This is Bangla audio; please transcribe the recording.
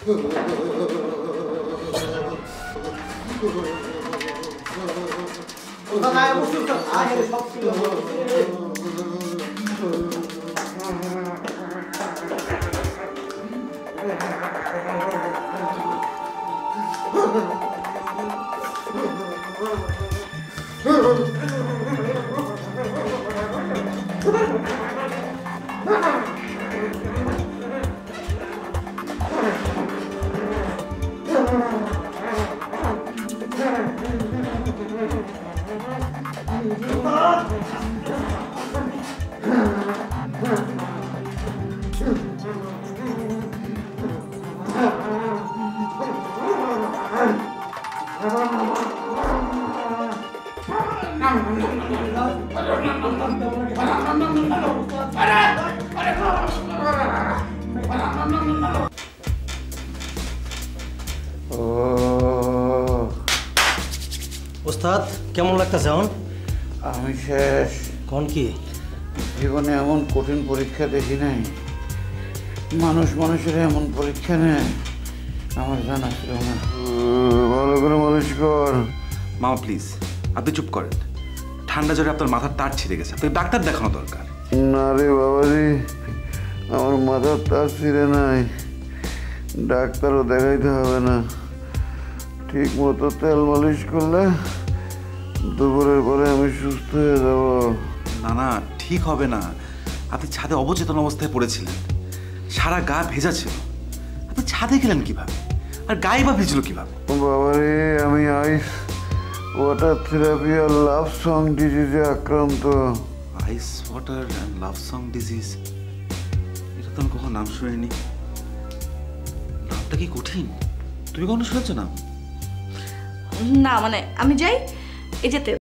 ওস্তাদ কেমন লাগতেছে এখন? আমি শেষ। কোন কি জীবনে এমন কঠিন পরীক্ষা দেখি নাই। মানুষ মানুষের এমন পরীক্ষা নেয় আমার জানা ছিল না। ভালো করে মালিশ কর। মামা প্লিজ আপনি চুপ করেন। ঠান্ডা জ্বরে আপনার মাথার তার ছিঁড়ে গেছে, আপনাকে ডাক্তার দেখানো দরকার। না রে বাবাজি, আমার মাথার তার ছিঁড়ে নাই, ডাক্তারও দেখাইতে হবে না। ঠিক মতো তেল মালিশ করলে দুপুরের পরে আমি সুস্থ হয়ে যাব। না না ঠিক হবে না। আপনি ছাদে অবচেতন অবস্থায় পড়েছিলেন, সারা গা ভেজা ছিল। আপনি ছাদে গেলেন কিভাবে, আর গায়ে বা ভিজলো কিভাবে? বাবারে, আমি আইস ওয়াটার থেরাপি আর লাভ সং ডিজিজে আক্রান্ত। Ice water and love song disease, এটা তো আমি কখনো নাম শুনিনি। নামটা কি কঠিন? তুমি কখনো শুনেছো না? না মানে আমি যাই এই যেতে